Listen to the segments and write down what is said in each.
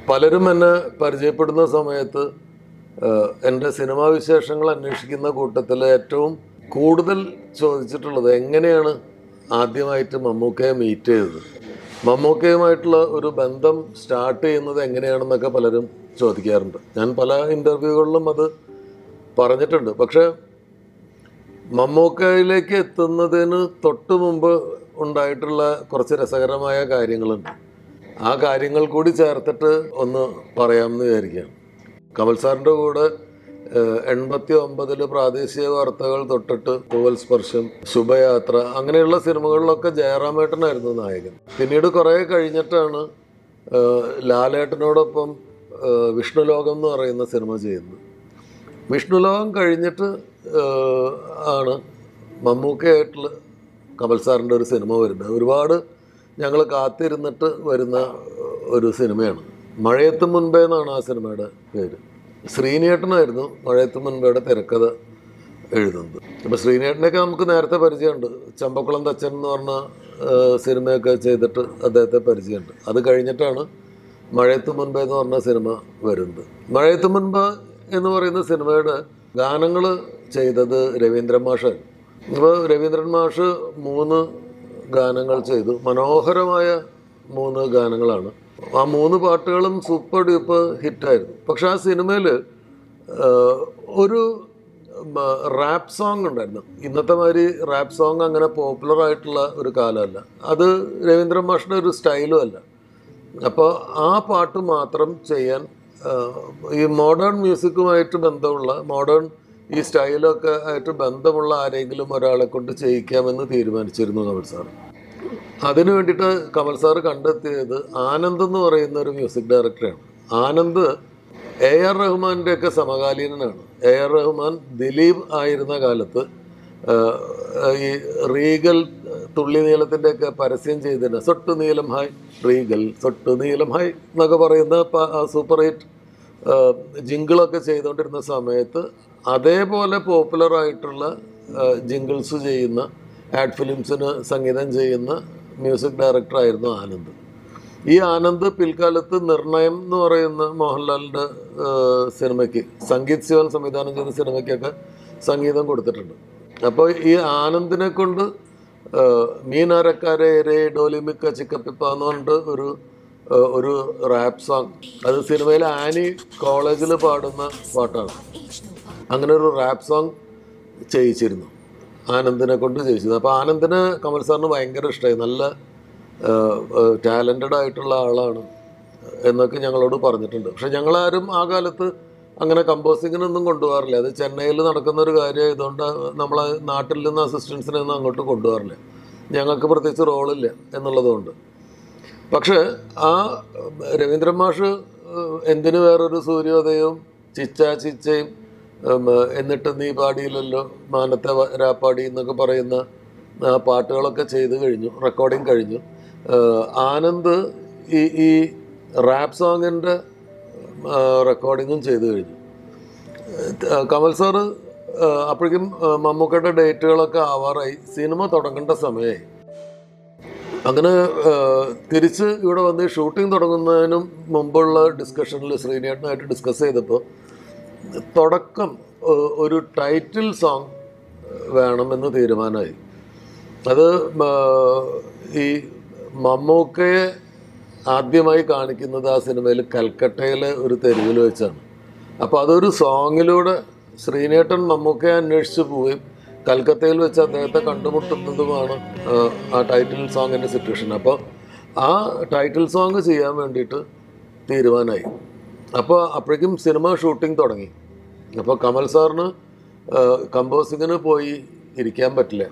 പലരും എന്നെ പരിചയപ്പെടുന്ന സമയത്ത് എൻ്റെ സിനിമാ വിശേഷങ്ങൾ അന്വേഷിക്കുന്ന കൂട്ടത്തിൽ ഏറ്റവും കൂടുതൽ ചോദിച്ചിട്ടുള്ളത് എങ്ങനെയാണ് ആദ്യമായിട്ട് മമ്മൂക്കയെ മീറ്റ് ചെയ്തത്, മമ്മൂക്കയുമായിട്ടുള്ള ഒരു ബന്ധം സ്റ്റാർട്ട് ചെയ്യുന്നത് എങ്ങനെയാണെന്നൊക്കെ പലരും ചോദിക്കാറുണ്ട്. ഞാൻ പല ഇൻ്റർവ്യൂകളിലും അത് പറഞ്ഞിട്ടുണ്ട്. പക്ഷേ മമ്മൂക്കയിലേക്ക് എത്തുന്നതിന് തൊട്ട് മുമ്പ് ഉണ്ടായിട്ടുള്ള കുറച്ച് രസകരമായ കാര്യങ്ങളുണ്ട്. ആ കാര്യങ്ങൾ കൂടി ചേർത്തിട്ട് ഒന്ന് പറയാമെന്ന് വിചാരിക്കുകയാണ്. കമൽ സാറിൻ്റെ കൂടെ 89 പ്രാദേശിക വാർത്തകൾ തൊട്ടിട്ട് തൂവൽ സ്പർശം, ശുഭയാത്ര, അങ്ങനെയുള്ള സിനിമകളിലൊക്കെ ജയറാമേട്ടനായിരുന്നു നായകൻ. പിന്നീട് കുറേ കഴിഞ്ഞിട്ടാണ് ലാലേട്ടനോടൊപ്പം വിഷ്ണുലോകം എന്ന് പറയുന്ന സിനിമ ചെയ്യുന്നത്. വിഷ്ണുലോകം കഴിഞ്ഞിട്ട് ആണ് മമ്മൂക്കയായിട്ടുള്ള കമൽ സാറിൻ്റെ ഒരു സിനിമ വരുന്നത്. ഒരുപാട് ഞങ്ങൾ കാത്തിരുന്നിട്ട് വരുന്ന ഒരു സിനിമയാണ്. മഴയത്ത് മുൻപേ എന്നാണ് ആ സിനിമയുടെ പേര്. ശ്രീനേട്ടനായിരുന്നു മഴയത്ത് മുൻപേയുടെ തിരക്കഥ എഴുതുന്നത്. അപ്പോൾ ശ്രീനേട്ടനെയൊക്കെ നമുക്ക് നേരത്തെ പരിചയമുണ്ട്. ചമ്പക്കുളം തച്ചൻ എന്ന് പറഞ്ഞ സിനിമയൊക്കെ ചെയ്തിട്ട് അദ്ദേഹത്തെ പരിചയമുണ്ട്. അത് കഴിഞ്ഞിട്ടാണ് മഴയത്ത് മുൻപേ എന്ന് പറഞ്ഞ സിനിമ വരുന്നത്. മഴയത്ത് മുൻപ് എന്ന് പറയുന്ന സിനിമയുടെ ഗാനങ്ങൾ ചെയ്തത് രവീന്ദ്രൻ മാഷായിരുന്നു. അപ്പോൾ രവീന്ദ്രൻ മാഷ് 3 ഗാനങ്ങൾ ചെയ്തു. മനോഹരമായ 3 ഗാനങ്ങളാണ്. ആ 3 പാട്ടുകളും സൂപ്പർ ഡ്യൂപ്പർ ഹിറ്റായിരുന്നു. പക്ഷെ ആ സിനിമയിൽ ഒരു റാപ്പ് സോങ് ഉണ്ടായിരുന്നു. ഇന്നത്തെ മാതിരി റാപ്പ് സോങ് അങ്ങനെ പോപ്പുലറായിട്ടുള്ള ഒരു കാലമല്ല. അത് രവീന്ദ്രൻ മാഷിൻ്റെ ഒരു സ്റ്റൈലും അല്ല. അപ്പോൾ ആ പാട്ട് മാത്രം ചെയ്യാൻ ഈ മോഡേൺ മ്യൂസിക്കുമായിട്ട് ബന്ധമുള്ള, മോഡേൺ ഈ സ്റ്റൈലൊക്കെ ആയിട്ട് ബന്ധമുള്ള ആരെങ്കിലും ഒരാളെ കൊണ്ട് ചെയ്യിക്കാമെന്ന് തീരുമാനിച്ചിരുന്നു കമൽ സാർ. അതിനു വേണ്ടിയിട്ട് കമൽ സാർ കണ്ടെത്തിയത് ആനന്ദ് എന്ന് പറയുന്ന ഒരു മ്യൂസിക് ഡയറക്ടറാണ്. ആനന്ദ് AR റഹ്മാൻ്റെയൊക്കെ സമകാലീനനാണ്. AR റഹ്മാൻ ദിലീപ് ആയിരുന്ന കാലത്ത് ഈ റീഗൽ തുള്ളി നീളത്തിൻ്റെയൊക്കെ പരസ്യം ചെയ്തതിന് സൊട്ടു നീലം ഹായ് റീഗൽ സൊട്ടു നീലം ഹായ് എന്നൊക്കെ പറയുന്ന സൂപ്പർ ഹിറ്റ് ജിങ്കിളൊക്കെ ചെയ്തുകൊണ്ടിരുന്ന സമയത്ത് അതേപോലെ പോപ്പുലറായിട്ടുള്ള ജിങ്കിൾസ് ചെയ്യുന്ന, ആഡ് ഫിലിംസിന് സംഗീതം ചെയ്യുന്ന മ്യൂസിക് ഡയറക്ടറായിരുന്നു ആനന്ദ്. ഈ ആനന്ദ് പിൽക്കാലത്ത് നിർണയം എന്ന് പറയുന്ന മോഹൻലാലിൻ്റെ സിനിമയ്ക്ക്, സംഗീത് ശിവൻ സംവിധാനം ചെയ്ത സിനിമയ്ക്കൊക്കെ സംഗീതം കൊടുത്തിട്ടുണ്ട്. അപ്പോൾ ഈ ആനന്ദിനെ കൊണ്ട് മീനരക്കാരെ രേ ഡോലിമിക്ക ചിക്കപ്പിപ്പ എന്ന് പറഞ്ഞിട്ട് ഒരു റാപ്പ് സോങ്, അത് സിനിമയിൽ ആനി കോളേജിൽ പാടുന്ന പാട്ടാണ്. അങ്ങനെ ഒരു റാപ്പ് സോങ് ചെയ്യിച്ചിരുന്നു, ആനന്ദിനെ കൊണ്ട് ചെയ്യിച്ചത്. അപ്പോൾ ആനന്ദിനെ കമൽ സാറിന് ഭയങ്കര ഇഷ്ടമായി. നല്ല ടാലൻറ്റഡ് ആയിട്ടുള്ള ആളാണ് എന്നൊക്കെ ഞങ്ങളോട് പറഞ്ഞിട്ടുണ്ട്. പക്ഷെ ഞങ്ങളാരും ആ കാലത്ത് അങ്ങനെ കമ്പോസിങ്ങിനൊന്നും കൊണ്ടുപോകാറില്ല. അത് ചെന്നൈയിൽ നടക്കുന്ന ഒരു കാര്യമായതുകൊണ്ട് നമ്മളെ നാട്ടിൽ നിന്ന് അസിസ്റ്റൻസിനൊന്നും അങ്ങോട്ട് കൊണ്ടുപോകാറില്ല. ഞങ്ങൾക്ക് പ്രത്യേകിച്ച് റോളില്ല എന്നുള്ളതുകൊണ്ട്. പക്ഷേ ആ രവീന്ദ്രൻ മാഷ് എന്തിനു വേറൊരു സൂര്യോദയവും ചിച്ചയും എന്നിട്ട് നീ പാടിയില്ലല്ലോ മാനത്തെ രാപ്പാടി എന്നൊക്കെ പറയുന്ന പാട്ടുകളൊക്കെ ചെയ്ത് കഴിഞ്ഞു, റെക്കോർഡിങ് കഴിഞ്ഞു. ആനന്ദ് ഈ റാപ്പ് സോങ്ങിൻ്റെ റെക്കോർഡിങ്ങും ചെയ്ത് കഴിഞ്ഞു. കമൽ സാറ് അപ്പോഴേക്കും മമ്മൂക്കയുടെ ഡേറ്റുകളൊക്കെ ആവാറായി, സിനിമ തുടങ്ങേണ്ട സമയമായി. അങ്ങനെ തിരിച്ച് ഇവിടെ വന്ന് ഷൂട്ടിംഗ് തുടങ്ങുന്നതിനും മുമ്പുള്ള ഡിസ്കഷനിൽ ശ്രീനേട്ടനായിട്ട് ഡിസ്കസ് ചെയ്തപ്പോൾ തുടക്കം ഒരു ടൈറ്റിൽ സോങ് വേണമെന്ന് തീരുമാനമായി. അത് ഈ മമ്മൂക്കയെ ആദ്യമായി കാണിക്കുന്നത് ആ സിനിമയിൽ കൽക്കട്ടയിലെ ഒരു തെരുവിൽ വെച്ചാണ്. അപ്പോൾ അതൊരു സോങ്ങിലൂടെ ശ്രീനേട്ടൻ മമ്മൂക്കയെ അന്വേഷിച്ച് പോവുകയും കൽക്കത്തയിൽ വെച്ച് അദ്ദേഹത്തെ കണ്ടുമുട്ടുന്നതുമാണ് ആ ടൈറ്റിൽ സോങ്ങിൻ്റെ സിറ്റുവേഷൻ. അപ്പോൾ ആ ടൈറ്റിൽ സോങ് ചെയ്യാൻ വേണ്ടിയിട്ട് തീരുമാനമായി. അപ്പോൾ അപ്പോഴേക്കും സിനിമ ഷൂട്ടിംഗ് തുടങ്ങി. അപ്പോൾ കമൽ സാറിന് കമ്പോസിങ്ങിന് പോയി ഇരിക്കാൻ പറ്റില്ല.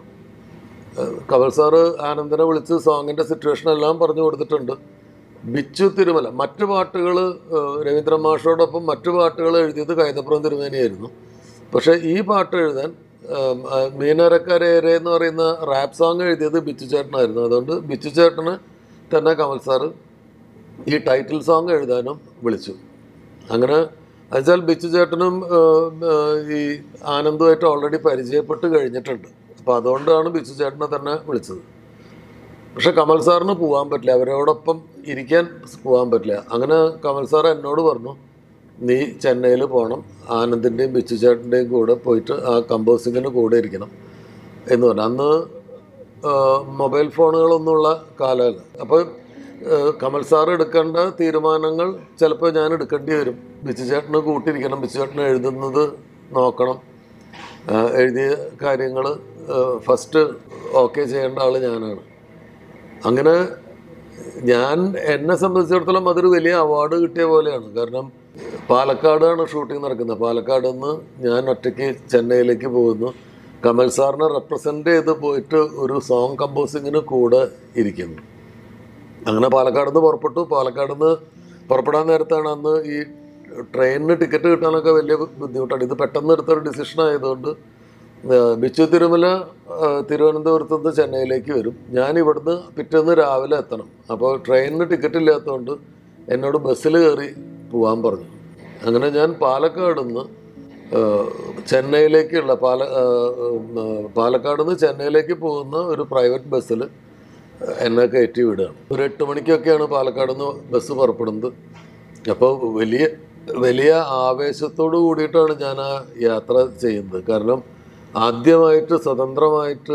കമൽ സാറ് ആനന്ദനെ വിളിച്ച് സോങ്ങിൻ്റെ സിറ്റുവേഷൻ എല്ലാം പറഞ്ഞു കൊടുത്തിട്ടുണ്ട്. ബിച്ചു തിരുമല മറ്റു പാട്ടുകൾ രവീന്ദ്രൻ മാഷോടൊപ്പം മറ്റു പാട്ടുകൾ എഴുതിയത് കൈതപ്പുറം തിരുമേനിയായിരുന്നു. പക്ഷേ ഈ പാട്ട് എഴുതാൻ മീനരക്കരേരെ എന്ന് പറയുന്ന റാപ്പ് സോങ് എഴുതിയത് ബിച്ചു ചേട്ടനായിരുന്നു. അതുകൊണ്ട് ബിച്ചു ചേട്ടന് തന്നെ കമൽ സാറ് ഈ ടൈറ്റിൽ സോങ് എഴുതാനും വിളിച്ചു. അങ്ങനെ എന്നുവെച്ചാൽ ബിച്ചു ചേട്ടനും ഈ ആനന്ദുമായിട്ട് ഓൾറെഡി പരിചയപ്പെട്ട് കഴിഞ്ഞിട്ടുണ്ട്. അപ്പോൾ അതുകൊണ്ടാണ് ബിച്ചു ചേട്ടനെ തന്നെ വിളിച്ചത്. പക്ഷെ കമൽ സാറിന് പോകാൻ പറ്റില്ല, അവരോടൊപ്പം ഇരിക്കാൻ പോകാൻ പറ്റില്ല. അങ്ങനെ കമൽ സാർ എന്നോട് പറഞ്ഞു, നീ ചെന്നൈയിൽ പോകണം, ആനന്ദിൻ്റെയും ബിച്ചു ചേട്ടൻ്റെയും കൂടെ പോയിട്ട് ആ കമ്പോസിങ്ങിന് കൂടെ ഇരിക്കണം എന്ന് പറഞ്ഞു. അന്ന് മൊബൈൽ ഫോണുകളൊന്നുമുള്ള കാലമല്ല. അപ്പോൾ കമൽ സാർ എടുക്കേണ്ട തീരുമാനങ്ങൾ ചിലപ്പോൾ ഞാൻ എടുക്കേണ്ടി വരും. ബിച്ചു ചേട്ടന് കൂട്ടിരിക്കണം, ബിച്ചു ചേട്ടന് എഴുതുന്നത് നോക്കണം, എഴുതിയ കാര്യങ്ങൾ ഫസ്റ്റ് ഓക്കെ ചെയ്യേണ്ട ആൾ ഞാനാണ്. അങ്ങനെ എന്നെ സംബന്ധിച്ചിടത്തോളം അതൊരു വലിയ അവാർഡ് കിട്ടിയ പോലെയാണ്. കാരണം പാലക്കാടാണ് ഷൂട്ടിംഗ് നടക്കുന്നത്. പാലക്കാട് നിന്ന് ഞാൻ ഒറ്റയ്ക്ക് ചെന്നൈയിലേക്ക് പോകുന്നു, കമൽ സാറിനെ റെപ്രസെൻ്റ് ചെയ്ത് പോയിട്ട് ഒരു സോങ് കമ്പോസിങ്ങിന് കൂടെ ഇരിക്കുന്നു. അങ്ങനെ പാലക്കാട് നിന്ന് പുറപ്പെട്ടു. പാലക്കാട് നിന്ന് പുറപ്പെടാൻ നേരത്താണ് അന്ന് ഈ ട്രെയിനിന് ടിക്കറ്റ് കിട്ടാനൊക്കെ വലിയ ബുദ്ധിമുട്ടാണ്. ഇത് പെട്ടെന്ന് എടുത്തൊരു ഡിസിഷൻ ആയതുകൊണ്ട് ബിച്ചു തിരുമല തിരുവനന്തപുരത്ത് നിന്ന് ചെന്നൈയിലേക്ക് വരും. ഞാൻ ഇവിടുന്ന് പിറ്റേന്ന് രാവിലെ എത്തണം. അപ്പോൾ ട്രെയിനിന് ടിക്കറ്റ് ഇല്ലാത്തതുകൊണ്ട് എന്നോട് ബസ്സിൽ കയറി പോകാൻ പറഞ്ഞു. അങ്ങനെ ഞാൻ പാലക്കാട് നിന്ന് ചെന്നൈയിലേക്കുള്ള പാലക്കാട് നിന്ന് ചെന്നൈയിലേക്ക് പോകുന്ന ഒരു പ്രൈവറ്റ് ബസ്സിൽ എന്നെ കയറ്റി വിടുകയാണ്. ഒരു 8 മണിക്കൊക്കെയാണ് പാലക്കാട് നിന്ന് ബസ് പുറപ്പെടുന്നത്. അപ്പോൾ വലിയ ആവേശത്തോടു കൂടിയിട്ടാണ് ഞാൻ ആ യാത്ര ചെയ്യുന്നത്. കാരണം ആദ്യമായിട്ട് സ്വതന്ത്രമായിട്ട്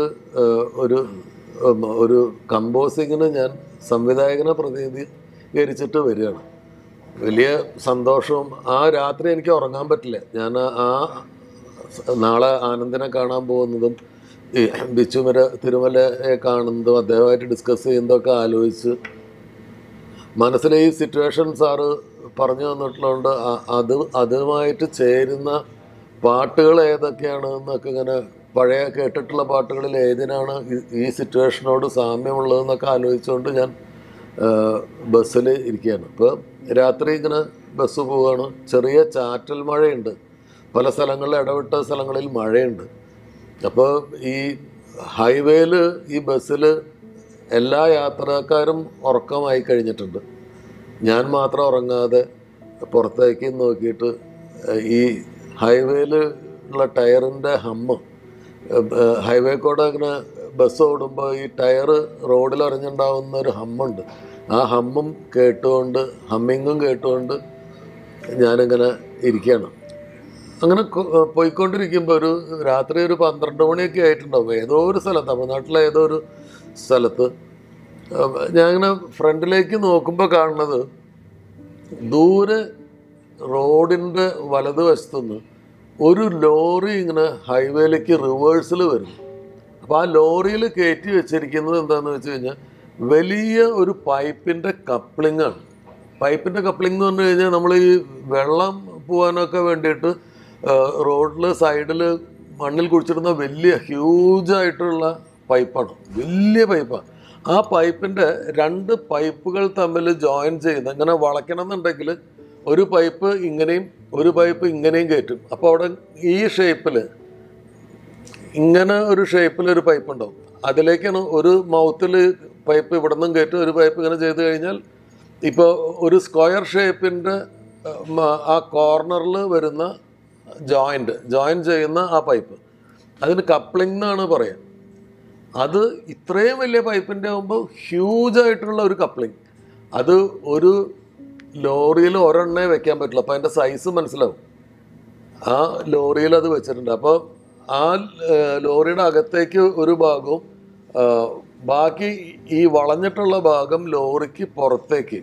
ഒരു കമ്പോസിങ്ങിന് ഞാൻ സംവിധായകനെ പ്രതിനിധീകരിച്ചിട്ട് വരികയാണ്. വലിയ സന്തോഷവും. ആ രാത്രി എനിക്ക് ഉറങ്ങാൻ പറ്റില്ല. ഞാൻ നാളെ ആനന്ദിനെ കാണാൻ പോകുന്നതും ഈ ബിച്ചു തിരുമലയെ കാണുന്നതും അദ്ദേഹമായിട്ട് ഡിസ്കസ് ചെയ്യുന്നതൊക്കെ ആലോചിച്ച് മനസ്സിലെ ഈ സിറ്റുവേഷൻ സാറ് പറഞ്ഞു തന്നിട്ടുള്ളതുകൊണ്ട് അതുമായിട്ട് ചേരുന്ന പാട്ടുകൾ ഏതൊക്കെയാണ് എന്നൊക്കെ ഇങ്ങനെ പഴയ കേട്ടിട്ടുള്ള പാട്ടുകളിൽ ഏതിനാണ് ഈ സിറ്റുവേഷനോട് സാമ്യമുള്ളതെന്നൊക്കെ ആലോചിച്ചുകൊണ്ട് ഞാൻ ബസ്സിൽ ഇരിക്കുകയാണ്. ഇപ്പോൾ രാത്രി ഇങ്ങനെ ബസ് പോവുകയാണ്. ചെറിയ ചാറ്റൽ മഴയുണ്ട്, പല സ്ഥലങ്ങളിൽ ഇടവിട്ട സ്ഥലങ്ങളിൽ മഴയുണ്ട്. അപ്പോൾ ഈ ഹൈവേയിൽ ഈ ബസ്സിൽ എല്ലാ യാത്രക്കാരും ഉറക്കമായി കഴിഞ്ഞിട്ടുണ്ട്. ഞാൻ മാത്രം ഉറങ്ങാതെ പുറത്തേക്ക് നോക്കിയിട്ട് ഈ ഹൈവേയിൽ ഉള്ള ടയറിൻ്റെ ഹൈവേ കൂടെ ഇങ്ങനെ ബസ് ഓടുമ്പോൾ ഈ ടയർ റോഡിൽ അറിഞ്ഞുണ്ടാവുന്ന ഒരു ഹമ്മുണ്ട്. ആ ഹമ്മിങ്ങും കേട്ടുകൊണ്ട് ഞാനിങ്ങനെ ഇരിക്കുകയാണ്. അങ്ങനെ പോയിക്കൊണ്ടിരിക്കുമ്പോൾ രാത്രി ഒരു 12 മണിയൊക്കെ ആയിട്ടുണ്ടാവും. ഏതോ ഒരു സ്ഥലത്ത്, തമിഴ്നാട്ടിലെ ഏതോ ഒരു സ്ഥലത്ത് ഞാനിങ്ങനെ ഫ്രണ്ടിലേക്ക് നോക്കുമ്പോൾ കാണുന്നത് ദൂരെ റോഡിൻ്റെ വലതുവശത്തുനിന്ന് ഒരു ലോറി ഇങ്ങനെ ഹൈവേയിലേക്ക് റിവേഴ്സിൽ വരുന്നു. അപ്പോൾ ആ ലോറിയിൽ കയറ്റി വെച്ചിരിക്കുന്നത് എന്താണെന്ന് വെച്ച് കഴിഞ്ഞാൽ വലിയ ഒരു പൈപ്പിൻ്റെ കപ്ലിങ്ങാണ്. പൈപ്പിൻ്റെ കപ്ലിംഗ് എന്ന് പറഞ്ഞു കഴിഞ്ഞാൽ നമ്മൾ ഈ വെള്ളം പോകാനൊക്കെ വേണ്ടിയിട്ട് റോഡിൽ സൈഡിൽ മണ്ണിൽ കുഴിച്ചിടുന്ന വലിയ ഹ്യൂജായിട്ടുള്ള പൈപ്പാണ്, വലിയ പൈപ്പാണ്. ആ പൈപ്പിൻ്റെ 2 പൈപ്പുകൾ തമ്മിൽ ജോയിൻ ചെയ്യുന്ന, ഇങ്ങനെ വളയ്ക്കണമെന്നുണ്ടെങ്കിൽ ഒരു പൈപ്പ് ഇങ്ങനെയും ഒരു പൈപ്പ് ഇങ്ങനെയും കയറ്റും. അപ്പോൾ അവിടെ ഈ ഷേപ്പിൽ ഇങ്ങനെ ഒരു ഷേപ്പിലൊരു പൈപ്പ് ഉണ്ടാവും. അതിലേക്കാണ് ഒരു മൗത്തിൽ പൈപ്പ് ഇവിടെ നിന്നും കയറ്റും, ഒരു പൈപ്പ് ഇങ്ങനെ ചെയ്ത് കഴിഞ്ഞാൽ ഇപ്പോൾ ഒരു സ്ക്വയർ ഷേപ്പിൻ്റെ ആ കോർണറിൽ വരുന്ന ജോയിൻ ചെയ്യുന്ന ആ പൈപ്പ്, അതിന് കപ്ലിംഗ് എന്നാണ് പറയുക. അത് ഇത്രയും വലിയ പൈപ്പിൻ്റെ ആകുമ്പോൾ ഹ്യൂജായിട്ടുള്ള ഒരു കപ്ലിംഗ്. അത് ഒരു ലോറിയിൽ ഒരെണ്ണേ വെക്കാൻ പറ്റില്ല. അപ്പോൾ അതിൻ്റെ സൈസ് മനസ്സിലാവും. ആ ലോറിയിൽ അത് വെച്ചിട്ടുണ്ട്. അപ്പോൾ ആ ലോറിയുടെ അകത്തേക്ക് ഒരു ഭാഗവും ബാക്കി ഈ വളഞ്ഞിട്ടുള്ള ഭാഗം ലോറിക്ക് പുറത്തേക്ക്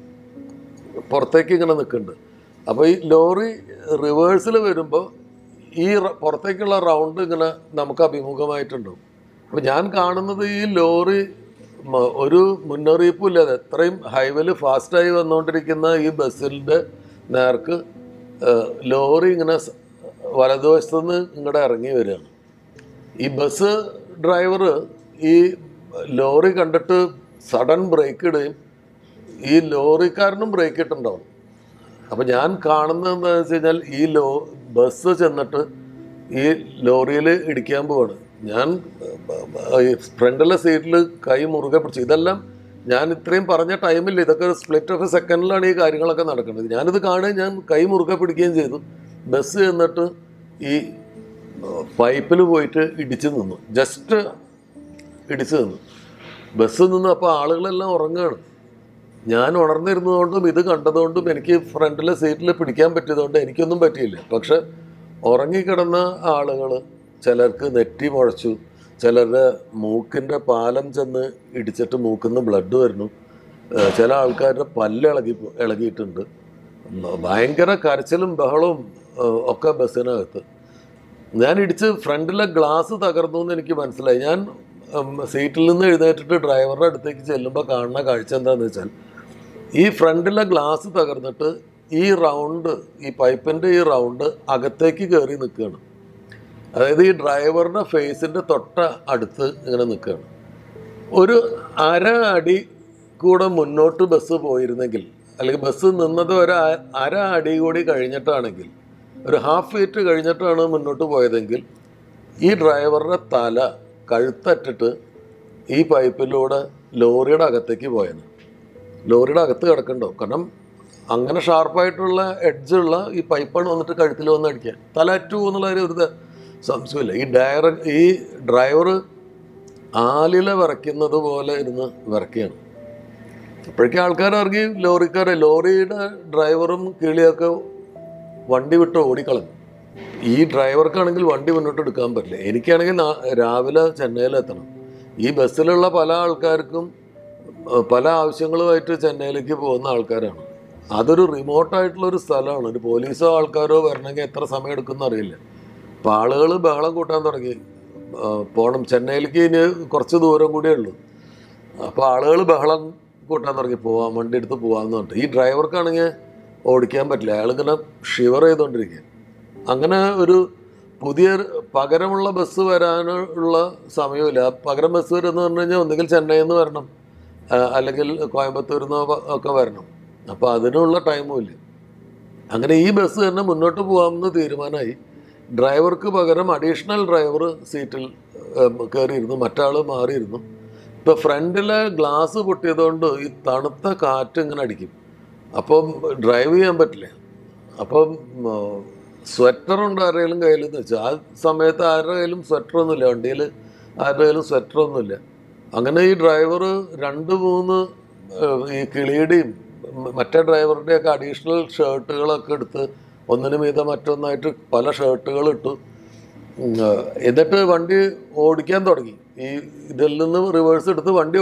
ഇങ്ങനെ നിൽക്കുന്നുണ്ട്. അപ്പോൾ ഈ ലോറി റിവേഴ്സിൽ വരുമ്പോൾ ഈ പുറത്തേക്കുള്ള റൗണ്ട് ഇങ്ങനെ നമുക്ക് അഭിമുഖമായിട്ടുണ്ടാവും. അപ്പോൾ ഞാൻ കാണുന്നത് ഈ ലോറി ഒരു മുന്നറിയിപ്പും ഇല്ലാതെ എത്രയും ഹൈവേയിൽ ഫാസ്റ്റായി വന്നുകൊണ്ടിരിക്കുന്ന ഈ ബസ്സിൻ്റെ നേർക്ക് ലോറി ഇങ്ങനെ വലതുവശത്തു നിന്ന് ഇങ്ങോട്ട് ഇറങ്ങി വരികയാണ്. ഈ ബസ് ഡ്രൈവർ ഈ ലോറി കണ്ടിട്ട് സഡൻ ബ്രേക്ക് ഇടുകയും ഈ ലോറിക്കാരനും ബ്രേക്ക് ഇട്ടുണ്ടാവും. അപ്പോൾ ഞാൻ കാണുന്നത് എന്താണെന്ന് വെച്ച് കഴിഞ്ഞാൽ ഈ ബസ് ചെന്നിട്ട് ഈ ലോറിയിൽ ഇടിക്കാൻ പോവാണ്. ഞാൻ ഫ്രണ്ടിലെ സീറ്റിൽ കൈ മുറുകെ പിടിച്ചു. ഇതെല്ലാം ഞാൻ ഇത്രയും പറഞ്ഞ ടൈമിൽ ഇതൊക്കെ സ്പ്ലിറ്റ് ഓഫ് എ സെക്കൻഡിലാണ് ഈ കാര്യങ്ങളൊക്കെ നടക്കുന്നത്. ഞാനിത് കാണുകയും ഞാൻ കൈ മുറുകെ പിടിക്കുകയും ചെയ്തു. ബസ് ചെന്നിട്ട് ഈ പൈപ്പിൽ പോയിട്ട് ഇടിച്ചു നിന്നു, ജസ്റ്റ് ഇടിച്ചു നിന്നു. ബസ്സിൽ നിന്ന് അപ്പോൾ ആളുകളെല്ലാം ഉറങ്ങുകയാണ്. ഞാൻ ഉണർന്നിരുന്നതുകൊണ്ടും ഇത് കണ്ടതുകൊണ്ടും എനിക്ക് ഫ്രണ്ടിലെ സീറ്റിൽ പിടിക്കാൻ പറ്റിയതുകൊണ്ട് എനിക്കൊന്നും പറ്റിയില്ല. പക്ഷെ ഉറങ്ങിക്കിടന്ന ആളുകൾ, ചിലർക്ക് നെറ്റി മുഴച്ചു, ചിലരുടെ മൂക്കിൻ്റെ പാലം ചെന്ന് ഇടിച്ചിട്ട് മൂക്കിൽ നിന്ന് ബ്ലഡ് വരുന്നു, ചില ആൾക്കാരുടെ പല്ല് ഇളകിയിട്ടുണ്ട്. ഭയങ്കര കരച്ചിലും ബഹളവും ഒക്കെ ബസ്സിനകത്ത്. ഞാൻ ഇടിച്ച് ഫ്രണ്ടിലെ ഗ്ലാസ് തകർന്നു എന്ന് എനിക്ക് മനസ്സിലായി. ഞാൻ സീറ്റിൽ നിന്ന് എഴുന്നേറ്റിട്ട് ഡ്രൈവറുടെ അടുത്തേക്ക് ചെല്ലുമ്പോൾ കാണുന്ന കാഴ്ച എന്താണെന്ന് വെച്ചാൽ, ഈ ഫ്രണ്ടിലെ ഗ്ലാസ് തകർന്നിട്ട് ഈ റൗണ്ട്, ഈ പൈപ്പിൻ്റെ ഈ റൗണ്ട് അകത്തേക്ക് കയറി നിൽക്കുകയാണ്. അതായത് ഈ ഡ്രൈവറുടെ ഫേസിൻ്റെ തൊട്ട അടുത്ത് ഇങ്ങനെ നിൽക്കുകയാണ്. ഒരു അര അടി കൂടെ മുന്നോട്ട് ബസ് പോയിരുന്നെങ്കിൽ, അല്ലെങ്കിൽ ബസ് നിന്നത് ഒരു അര അടി കൂടി കഴിഞ്ഞിട്ടാണെങ്കിൽ, ഒരു ഹാഫ് ഫീറ്റ് കഴിഞ്ഞിട്ടാണ് മുന്നോട്ട് പോയതെങ്കിൽ ഈ ഡ്രൈവറുടെ തല കഴുത്തറ്റിട്ട് ഈ പൈപ്പിലൂടെ ലോറിയുടെ അകത്തേക്ക് പോയാണ്. ലോറിയുടെ അകത്ത് കിടക്കണ്ടോ, കാരണം അങ്ങനെ ഷാർപ്പായിട്ടുള്ള എഡ്ജുള്ള ഈ പൈപ്പാണ് വന്നിട്ട് കഴുത്തിൽ വന്ന് അടിക്കാൻ. തല അറ്റു എന്നുള്ളൊരു ഒരു സംശയമില്ല. ഈ ഡ്രൈവർ ആലില വിറയ്ക്കുന്നത് പോലെ ഇരുന്ന് വിറയ്ക്കുകയാണ്. അപ്പോഴേക്കും ആൾക്കാർ ഇറങ്ങി, ലോറിയുടെ ഡ്രൈവറും കിളിയൊക്കെ വണ്ടി വിട്ട് ഓടിക്കളഞ്ഞു. ഈ ഡ്രൈവർക്കാണെങ്കിൽ വണ്ടി മുന്നോട്ട് എടുക്കാൻ പറ്റില്ല. എനിക്കാണെങ്കിൽ രാവിലെ ചെന്നൈയിലെത്തണം. ഈ ബസ്സിലുള്ള പല ആൾക്കാർക്കും പല ആവശ്യങ്ങളുമായിട്ട് ചെന്നൈയിലേക്ക് പോകുന്ന ആൾക്കാരാണ്. അതൊരു റിമോട്ടായിട്ടുള്ളൊരു സ്ഥലമാണ്. ഒരു പോലീസോ ആൾക്കാരോ വരണമെങ്കിൽ എത്ര സമയം എടുക്കുമെന്ന് അറിയില്ല. അപ്പോൾ ആളുകൾ ബഹളം കൂട്ടാൻ തുടങ്ങി. പോകണം, ചെന്നൈയിലേക്ക് ഇനി കുറച്ച് ദൂരം കൂടിയേ ഉള്ളൂ. അപ്പോൾ ആളുകൾ ബഹളം കൂട്ടാൻ തുടങ്ങി, വണ്ടി എടുത്ത് പോകാമെന്ന് പറഞ്ഞിട്ട്. ഈ ഡ്രൈവർക്കാണെങ്കിൽ ഓടിക്കാൻ പറ്റില്ല. അയാളിങ്ങനെ ഷിവർ ചെയ്തുകൊണ്ടിരിക്കുക. അങ്ങനെ ഒരു പുതിയ പകരമുള്ള ബസ് വരാനുള്ള സമയമില്ല. പകരം ബസ് വരുമെന്ന് പറഞ്ഞു കഴിഞ്ഞാൽ ഒന്നുകിൽ ചെന്നൈയിൽ നിന്ന് വരണം, അല്ലെങ്കിൽ കോയമ്പത്തൂരിൽ നിന്ന് ഒക്കെ വരണം. അപ്പോൾ അതിനുള്ള ടൈമും ഇല്ല. അങ്ങനെ ഈ ബസ് തന്നെ മുന്നോട്ട് പോകാമെന്ന് തീരുമാനമായി. ഡ്രൈവർക്ക് പകരം അഡീഷണൽ ഡ്രൈവർ സീറ്റിൽ കയറിയിരുന്നു, മറ്റാൾ മാറിയിരുന്നു. ഇപ്പോൾ ഫ്രണ്ടിലെ ഗ്ലാസ് പൊട്ടിയതുകൊണ്ട് ഈ തണുത്ത കാറ്റ് ഇങ്ങനെ അടിക്കും. അപ്പം ഡ്രൈവ് ചെയ്യാൻ പറ്റില്ല. അപ്പം സ്വെറ്ററുണ്ട് ആരുടെയും കയ്യിൽ എന്ന് വെച്ചാൽ, ആ സമയത്ത് ആരുടെ കയ്യിലും സ്വെറ്ററൊന്നുമില്ല, വണ്ടിയിൽ ആരുടെ കയ്യിലും സ്വെറ്ററൊന്നുമില്ല. അങ്ങനെ ഈ ഡ്രൈവർ 2-3 ഈ കിളിയുടെയും മറ്റേ ഡ്രൈവറുടെയൊക്കെ അഡീഷണൽ ഷർട്ടുകളൊക്കെ എടുത്ത് ഒന്നിനു മീതെ മറ്റൊന്നായിട്ട് പല ഷർട്ടുകൾ ഇട്ടു. എന്നിട്ട് വണ്ടി ഓടിക്കാൻ തുടങ്ങി. ഈ ഇതിൽ നിന്ന് റിവേഴ്സ് എടുത്ത് വണ്ടി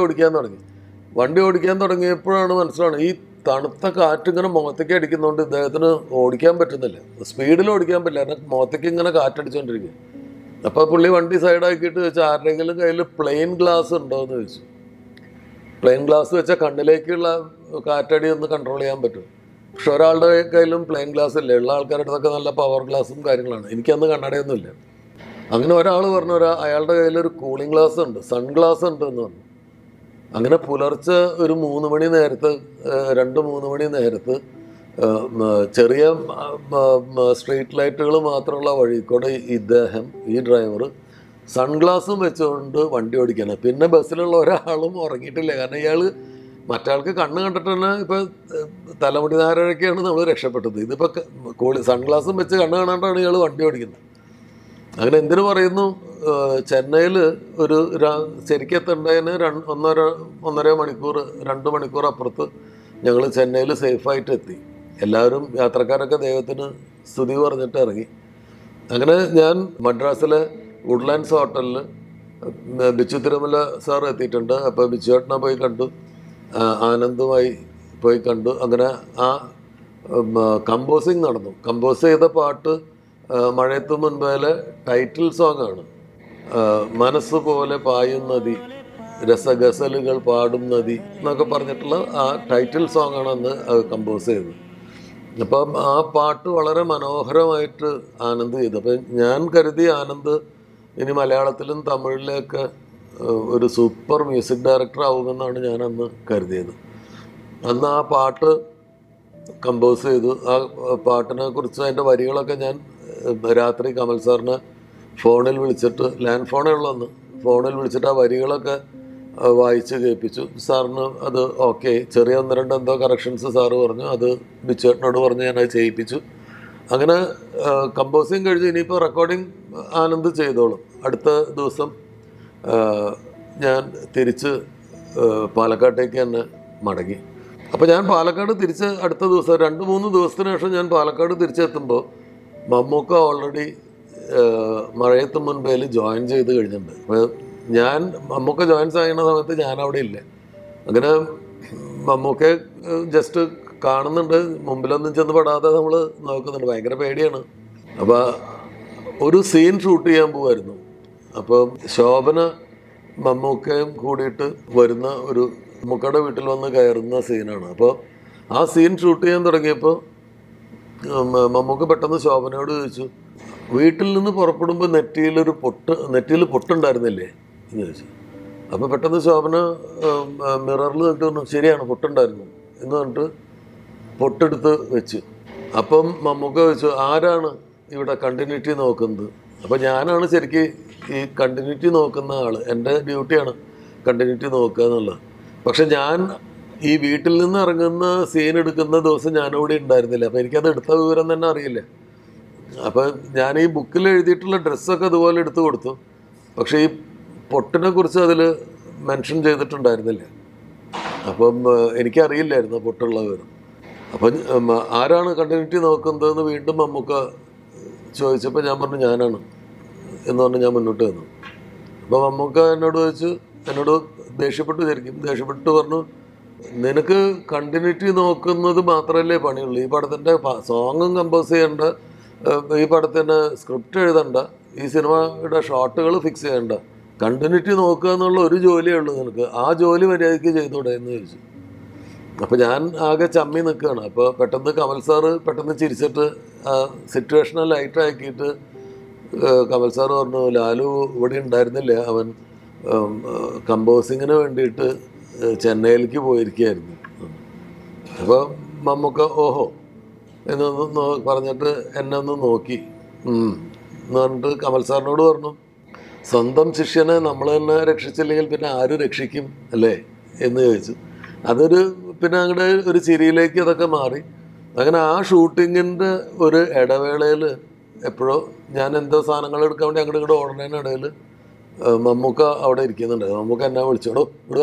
ഓടിക്കാൻ തുടങ്ങിയപ്പോഴാണ് മനസ്സിലാണ്, ഈ തണുത്ത കാറ്റിങ്ങനെ മുഖത്തേക്ക് അടിക്കുന്നതുകൊണ്ട് ഇദ്ദേഹത്തിന് ഓടിക്കാൻ പറ്റുന്നില്ല. സ്പീഡിൽ ഓടിക്കാൻ പറ്റില്ല, കാരണം മുഖത്തേക്ക് ഇങ്ങനെ കാറ്റടിച്ചുകൊണ്ടിരിക്കുക. അപ്പോൾ പുള്ളി വണ്ടി സൈഡാക്കിയിട്ട് ചോദിച്ചാൽ ആരുടെയെങ്കിലും കയ്യിൽ പ്ലെയിൻ ഗ്ലാസ് ഉണ്ടോ എന്ന് ചോദിച്ചു. പ്ലെയിൻ ഗ്ലാസ് വെച്ചാൽ കണ്ണിലേക്കുള്ള കാറ്റടി ഒന്ന് കൺട്രോൾ ചെയ്യാൻ പറ്റും. പക്ഷെ ഒരാളുടെ കയ്യിലും പ്ലെയിൻ ഗ്ലാസ് ഇല്ല. ഉള്ള ആൾക്കാരുടെ അടുത്തൊക്കെ നല്ല പവർ ഗ്ലാസും കാര്യങ്ങളാണ്. എനിക്കന്ന് കണ്ണടയൊന്നുമില്ല. അങ്ങനെ ഒരാൾ പറഞ്ഞു, അയാളുടെ കയ്യിലൊരു കൂളിംഗ് ഗ്ലാസ് ഉണ്ട്, സൺഗ്ലാസ് ഉണ്ട് എന്ന് പറഞ്ഞു. അങ്ങനെ പുലർച്ചെ ഒരു 3 മണി നേരത്ത്, 2-3 മണി നേരത്ത് ചെറിയ സ്ട്രീറ്റ് ലൈറ്റുകൾ മാത്രമുള്ള വഴിക്കൂടെ ഈ ഡ്രൈവർ സൺഗ്ലാസും വെച്ചുകൊണ്ട് വണ്ടി ഓടിക്കണം. പിന്നെ ബസ്സിലുള്ള ഒരാളും ഉറങ്ങിയിട്ടില്ല. കാരണം ഇയാൾ മറ്റാൾക്ക് കണ്ണ് കണ്ടിട്ട് തന്നെ ഇപ്പോൾ തലമുടി നാരഴൊക്കെയാണ് നമ്മൾ രക്ഷപ്പെട്ടത്. ഇതിപ്പോൾ സൺഗ്ലാസും വെച്ച് കണ്ണ് കാണാണ്ടാണ് ഇയാൾ വണ്ടി ഓടിക്കുന്നത്. അങ്ങനെ എന്തിനു പറയുന്നു, ചെന്നൈയിൽ ഒരു ശരിക്കെത്തേണ്ടതിന് 1.5 മണിക്കൂർ 2 മണിക്കൂർ അപ്പുറത്ത് ഞങ്ങൾ ചെന്നൈയിൽ സേഫായിട്ട് എത്തി. എല്ലാവരും യാത്രക്കാരൊക്കെ ദൈവത്തിന് സ്തുതി പറഞ്ഞിട്ട് ഇറങ്ങി. അങ്ങനെ ഞാൻ മദ്രാസിലെ വുഡ്ലാൻഡ്സ് ഹോട്ടലിൽ ബിച്ചു തിരുമല സാർ എത്തിയിട്ടുണ്ട്. അപ്പോൾ ബിച്ചുവേട്ടനെ പോയി കണ്ടു, ആനന്ദുമായി പോയി കണ്ടു. അങ്ങനെ ആ കമ്പോസിങ് നടന്നു. കമ്പോസ് ചെയ്ത പാട്ട് മഴയത്തു മുൻപേലെ ടൈറ്റിൽ സോങ്ങാണ്. മനസ്സ് പോലെ പായും നദി, രസഗസലുകൾ പാടും നദി എന്നൊക്കെ പറഞ്ഞിട്ടുള്ള ആ ടൈറ്റിൽ സോങ്ങാണ് അന്ന് കമ്പോസ് ചെയ്തത്. അപ്പം ആ പാട്ട് വളരെ മനോഹരമായിട്ട് ആനന്ദ് ചെയ്തു. അപ്പം ഞാൻ കരുതി ആനന്ദ് ഇനി മലയാളത്തിലും തമിഴിലൊക്കെ ഒരു സൂപ്പർ മ്യൂസിക് ഡയറക്ടർ ആവുമെന്നാണ് ഞാൻ അന്ന് കരുതിയത്. അന്ന് ആ പാട്ട് കമ്പോസ് ചെയ്തു. ആ പാട്ടിനെ കുറിച്ച് അതിൻ്റെ വരികളൊക്കെ ഞാൻ രാത്രി കമൽ സാറിനെ ഫോണിൽ വിളിച്ചിട്ട്, ലാൻഡ് ഫോണേ ഉള്ളന്ന്, ഫോണിൽ വിളിച്ചിട്ട് ആ വരികളൊക്കെ വായിച്ച് കേൾപ്പിച്ചു. സാറിന് അത് ഓക്കെ, ചെറിയ 1-2 എന്തോ കറക്ഷൻസ് സാറ് പറഞ്ഞു, അത് ബിച്ചുവേട്ടനോട് പറഞ്ഞ് ഞാനത് ചെയ്യിപ്പിച്ചു. അങ്ങനെ കമ്പോസിങ് കഴിഞ്ഞ് ഇനിയിപ്പോൾ റെക്കോർഡിങ് ആനന്ദ് ചെയ്തോളും. അടുത്ത ദിവസം ഞാൻ തിരിച്ച് പാലക്കാട്ടേക്ക് തന്നെ മടങ്ങി. അപ്പോൾ ഞാൻ പാലക്കാട് തിരിച്ച് അടുത്ത ദിവസം 2-3 ദിവസത്തിന് ശേഷം ഞാൻ പാലക്കാട് തിരിച്ചെത്തുമ്പോൾ മമ്മൂക്ക ഓൾറെഡി മഴയത്ത് മുൻപേൽ ജോയിൻ ചെയ്ത് കഴിഞ്ഞിട്ടുണ്ട്. അപ്പോൾ മമ്മൂക്ക ജോയിൻ ചെയ്യുന്ന സമയത്ത് ഞാൻ അവിടെ ഇല്ല. അങ്ങനെ മമ്മൂക്കെ ജസ്റ്റ് കാണുന്നുണ്ട്, മുമ്പിലൊന്നും ചെന്ന് പെടാതെ നമ്മൾ നോക്കുന്നുണ്ട്. ഭയങ്കര പേടിയാണ്. അപ്പോൾ ഒരു സീൻ ഷൂട്ട് ചെയ്യാൻ പോകുമായിരുന്നു. അപ്പോൾ ശോഭന മമ്മൂക്കയും കൂടിയിട്ട് വരുന്ന ഒരു മമ്മൂക്കയുടെ വീട്ടിൽ വന്ന് കയറുന്ന സീനാണ്. അപ്പോൾ ആ സീൻ ഷൂട്ട് ചെയ്യാൻ തുടങ്ങിയപ്പോൾ മമ്മൂക്ക പെട്ടെന്ന് ശോഭനയോട് ചോദിച്ചു, വീട്ടിൽ നിന്ന് പുറപ്പെടുമ്പോൾ നെറ്റിയിൽ പൊട്ടുണ്ടായിരുന്നില്ലേ എന്ന് ചോദിച്ചു. അപ്പോൾ പെട്ടെന്ന് ശോഭന മിററിൽ കണ്ടിട്ട് പറഞ്ഞു, ശരിയാണ് പൊട്ടുണ്ടായിരുന്നു എന്ന് പറഞ്ഞിട്ട് പൊട്ടെടുത്ത് വെച്ചു. അപ്പം മമ്മൂക്ക ചോദിച്ചു, ആരാണ് ഇവിടെ കണ്ടിന്യൂറ്റി നോക്കുന്നത്? അപ്പോൾ ഞാനാണ് ശരിക്കും ഈ കണ്ടിന്യൂറ്റി നോക്കുന്ന ആൾ. എൻ്റെ ഡ്യൂട്ടിയാണ് കണ്ടിന്യൂറ്റി നോക്കുക എന്നുള്ളത്. പക്ഷെ ഞാൻ ഈ വീട്ടിൽ നിന്ന് ഇറങ്ങുന്ന സീൻ എടുക്കുന്ന ദിവസം ഞാനിവിടെ ഉണ്ടായിരുന്നില്ല. അപ്പോൾ എനിക്കത് എടുത്ത വിവരം തന്നെ അറിയില്ല. അപ്പോൾ ഞാൻ ഈ ബുക്കിൽ എഴുതിയിട്ടുള്ള ഡ്രസ്സൊക്കെ അതുപോലെ എടുത്തു കൊടുത്തു. പക്ഷേ ഈ പൊട്ടിനെ കുറിച്ച് അതിൽ മെൻഷൻ ചെയ്തിട്ടുണ്ടായിരുന്നില്ല. അപ്പം എനിക്കറിയില്ലായിരുന്നു പൊട്ടുള്ള വിവരം. അപ്പം ആരാണ് കണ്ടിന്യൂറ്റി നോക്കുന്നതെന്ന് വീണ്ടും മമ്മൂക്ക ചോദിച്ചപ്പോൾ ഞാൻ പറഞ്ഞു ഞാനാണ് എന്ന് പറഞ്ഞ് ഞാൻ മുന്നോട്ട് വന്നു. അപ്പോൾ മമ്മൂക്ക എന്നോട് ദേഷ്യപ്പെട്ട് പറഞ്ഞു, നിനക്ക് കണ്ടിന്യൂറ്റി നോക്കുന്നത് മാത്രമല്ലേ പണിയുള്ളൂ, ഈ പടത്തിൻ്റെ സോങ്ങും കമ്പോസ് ചെയ്യേണ്ട, ഈ പടത്തിന് സ്ക്രിപ്റ്റ് എഴുതണ്ട, ഈ സിനിമയുടെ ഷോട്ടുകൾ ഫിക്സ് ചെയ്യണ്ട, കണ്ടിന്യൂറ്റി നോക്കുക എന്നുള്ള ഒരു ജോലിയേ ഉള്ളൂ നിനക്ക്, ആ ജോലി മര്യാദയ്ക്ക് ചെയ്തുകൂടെ എന്ന് ചോദിച്ചു. അപ്പോൾ ഞാൻ ആകെ ചമ്മി നിൽക്കുകയാണ്. അപ്പോൾ പെട്ടെന്ന് കമൽ സാറ് പെട്ടെന്ന് ചിരിച്ചിട്ട് സിറ്റുവേഷനെ ലൈറ്റാക്കിയിട്ട് കമൽ സാറ് പറഞ്ഞു, ലാലു ഇവിടെ ഉണ്ടായിരുന്നില്ല, അവൻ കമ്പോസിങ്ങിന് വേണ്ടിയിട്ട് ചെന്നൈയിലേക്ക് പോയിരിക്കുകയായിരുന്നു. അപ്പോൾ മമ്മൂക്ക ഓഹോ എന്നൊന്ന് പറഞ്ഞിട്ട് എന്നെ ഒന്ന് നോക്കി എന്ന് പറഞ്ഞിട്ട് കമൽ സാറിനോട് പറഞ്ഞു, സ്വന്തം ശിഷ്യനെ നമ്മൾ തന്നെ രക്ഷിച്ചില്ലെങ്കിൽ പിന്നെ ആര് രക്ഷിക്കും അല്ലേ എന്ന് ചോദിച്ചു. പിന്നെ അങ്ങനെ ഒരു ചിരിയിലേക്ക് അതൊക്കെ മാറി. അങ്ങനെ ആ ഷൂട്ടിങ്ങിൻ്റെ ഒരു ഇടവേളയിൽ എപ്പോഴോ ഞാൻ എന്തോ സാധനങ്ങൾ എടുക്കാൻ വേണ്ടി അങ്ങോട്ട് ഓടുന്നതിനിടയിൽ മമ്മൂക്ക അവിടെ ഇരിക്കുന്നുണ്ട്. മമ്മൂക്ക എന്നെ വിളിച്ചോടോ വിടുക.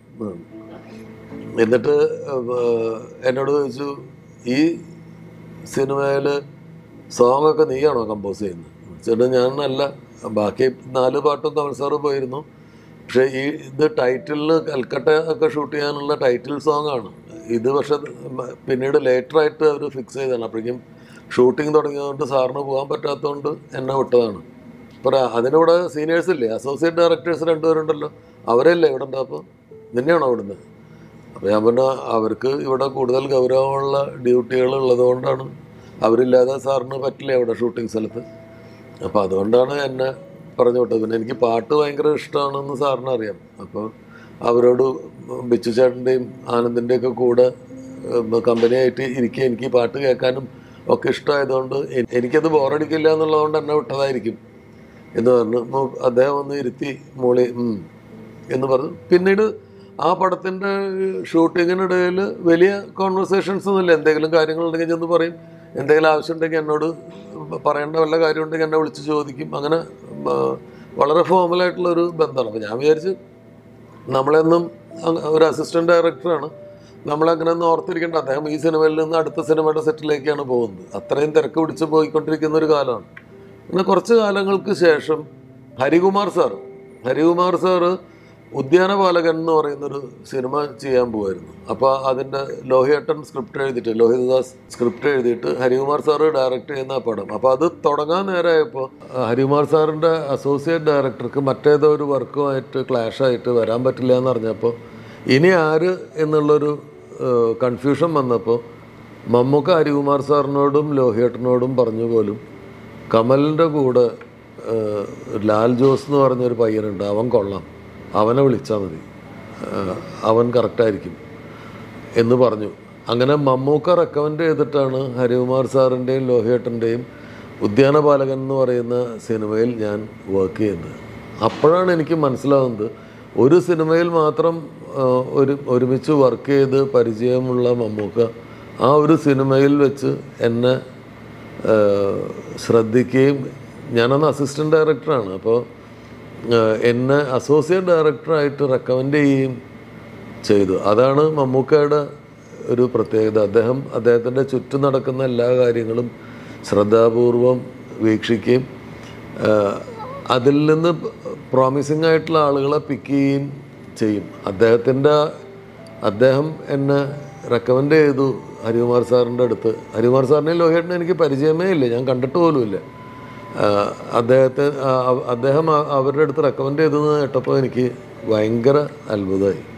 എന്നിട്ട് എന്നോട് ചോദിച്ചു, ഈ സിനിമയിൽ സോങ്ങൊക്കെ നീയാണോ കമ്പോസ് ചെയ്യുന്നത്? ചേട്ടാ ഞാനല്ല, ബാക്കി 4 പാട്ടും കമൽ സാറ് പോയിരുന്നു. പക്ഷേ ഇത് ടൈറ്റിലിന് കൽക്കട്ട ഒക്കെ ഷൂട്ട് ചെയ്യാനുള്ള ടൈറ്റിൽ സോങ് ആണ് ഇത്. പക്ഷെ പിന്നീട് ലേറ്ററായിട്ട് അവർ ഫിക്സ് ചെയ്തതാണ്. അപ്പോഴേക്കും ഷൂട്ടിങ് തുടങ്ങിയതുകൊണ്ട് സാറിന് പോകാൻ പറ്റാത്തതുകൊണ്ട് എന്നെ വിട്ടതാണ്. അപ്പോൾ അതിനിവിടെ സീനിയേഴ്സ് ഇല്ലേ, അസോസിയേറ്റ് ഡയറക്ടേഴ്സ് 2 പേരുണ്ടല്ലോ, അവരല്ലേ ഇവിടെ ഉണ്ട്. അപ്പോൾ നിന്നെയാണോ ഇവിടുന്ന്? അപ്പോൾ ഞാൻ പറഞ്ഞാൽ അവർക്ക് ഇവിടെ കൂടുതൽ ഗൗരവമുള്ള ഡ്യൂട്ടികൾ ഉള്ളതുകൊണ്ടാണ്, അവരില്ലാതെ സാറിന് പറ്റില്ല അവിടെ ഷൂട്ടിംഗ് സ്ഥലത്ത്. അപ്പോൾ അതുകൊണ്ടാണ് എന്നെ പറഞ്ഞു വിട്ടത്. പിന്നെ എനിക്ക് പാട്ട് ഭയങ്കര ഇഷ്ടമാണെന്ന് സാറിന് അറിയാം. അപ്പോൾ അവരോട് ബിച്ചു ചേട്ടൻ്റെയും ആനന്ദിൻ്റെയൊക്കെ കൂടെ കമ്പനിയായിട്ട് ഇരിക്കുക, എനിക്ക് പാട്ട് കേൾക്കാനും ഒക്കെ ഇഷ്ടമായതുകൊണ്ട് എനിക്കത് ബോറടിക്കില്ല എന്നുള്ളതുകൊണ്ട് എന്നെ വിട്ടതായിരിക്കും എന്ന് പറഞ്ഞു. അദ്ദേഹം ഒന്ന് ഇരുത്തി മോളി എന്ന് പറഞ്ഞു. പിന്നീട് ആ പടത്തിൻ്റെ ഷൂട്ടിങ്ങിനിടയിൽ വലിയ കോൺവെർസേഷൻസ് ഒന്നുമില്ല. എന്തെങ്കിലും കാര്യങ്ങളുണ്ടെങ്കിൽ ചെന്ന് പറയും, എന്തെങ്കിലും ആവശ്യമുണ്ടെങ്കിൽ എന്നോട് പറയേണ്ട വല്ല കാര്യമുണ്ടെങ്കിൽ എന്നെ വിളിച്ച് ചോദിക്കും. അങ്ങനെ വളരെ ഫോർമലായിട്ടുള്ളൊരു ബന്ധമാണ്. അപ്പോൾ ഞാൻ വിചാരിച്ച് നമ്മളെന്നും ഒരു അസിസ്റ്റൻറ്റ് ഡയറക്ടറാണ്, നമ്മളങ്ങനെ ഒന്നും ഓർത്തിരിക്കേണ്ട. അദ്ദേഹം ഈ സിനിമയിൽ നിന്ന് അടുത്ത സിനിമയുടെ സെറ്റിലേക്കാണ് പോകുന്നത്. അത്രയും തിരക്ക് പിടിച്ച് പോയിക്കൊണ്ടിരിക്കുന്ന ഒരു കാലമാണ്. പിന്നെ കുറച്ച് കാലങ്ങൾക്ക് ശേഷം ഹരികുമാർ സാറ് ഉദ്യാനപാലകൻ എന്ന് പറയുന്നൊരു സിനിമ ചെയ്യാൻ പോകുമായിരുന്നു. അപ്പോൾ അതിൻ്റെ ലോഹിയേട്ടൻ ലോഹിതദാസ് സ്ക്രിപ്റ്റ് എഴുതിയിട്ട് ഹരികുമാർ സാറ് ഡയറക്റ്റ് ചെയ്യുന്ന ആ പടം. അപ്പോൾ അത് തുടങ്ങാൻ നേരമായപ്പോൾ ഹരികുമാർ സാറിൻ്റെ അസോസിയേറ്റ് ഡയറക്ടർക്ക് മറ്റേതോ ഒരു വർക്കുമായിട്ട് ക്ലാഷായിട്ട് വരാൻ പറ്റില്ല എന്ന് പറഞ്ഞപ്പോൾ ഇനി ആര് എന്നുള്ളൊരു കൺഫ്യൂഷൻ വന്നപ്പോൾ മമ്മൂക്ക ഹരികുമാർ സാറിനോടും ലോഹിയേട്ടനോടും പറഞ്ഞു പോലും, കമലിൻ്റെ കൂടെ ലാൽ ജോസ് എന്ന് പറഞ്ഞൊരു പയ്യനുണ്ട്, അവൻ കൊള്ളാം, അവനെ വിളിച്ചാൽ മതി, അവൻ കറക്റ്റായിരിക്കും എന്ന് പറഞ്ഞു. അങ്ങനെ മമ്മൂക്ക റെക്കമെൻഡ് ചെയ്തിട്ടാണ് ഹരികുമാർ സാറിൻ്റെയും ലോഹിയേട്ടൻ്റെയും ഉദ്യാനപാലകൻ എന്ന് പറയുന്ന സിനിമയിൽ ഞാൻ വർക്ക് ചെയ്യുന്നത്. അപ്പോഴാണ് എനിക്ക് മനസ്സിലാവുന്നത്, ഒരു സിനിമയിൽ മാത്രം ഒരുമിച്ച് വർക്ക് ചെയ്ത് പരിചയമുള്ള മമ്മൂക്ക ആ ഒരു സിനിമയിൽ വെച്ച് എന്നെ ശ്രദ്ധിക്കുകയും, ഞാനന്ന് അസിസ്റ്റൻറ്റ് ഡയറക്ടറാണ്, അപ്പോൾ എന്നെ അസോസിയേറ്റ് ഡയറക്ടറായിട്ട് റെക്കമെൻഡ് ചെയ്യുകയും ചെയ്തു. അതാണ് മമ്മൂക്കയുടെ ഒരു പ്രത്യേകത. അദ്ദേഹത്തിൻ്റെ ചുറ്റും നടക്കുന്ന എല്ലാ കാര്യങ്ങളും ശ്രദ്ധാപൂർവം വീക്ഷിക്കുകയും അതിൽ നിന്ന് പ്രോമിസിംഗ് ആയിട്ടുള്ള ആളുകളെ പിക്ക് ചെയ്യുകയും ചെയ്യും. അദ്ദേഹം എന്നെ റെക്കമെൻഡ് ചെയ്തു ഹരികുമാർ സാറിൻ്റെ അടുത്ത്. ഹരികുമാർ സാറിനെയും ലോഹിയേട്ടനെ എനിക്ക് പരിചയമേ ഇല്ല, ഞാൻ കണ്ടിട്ട് പോലുമില്ല. അദ്ദേഹം അവരുടെ അടുത്ത് റെക്കമെൻഡ് ചെയ്തതെന്ന് കേട്ടപ്പോൾ എനിക്ക് ഭയങ്കര അത്ഭുതമായി.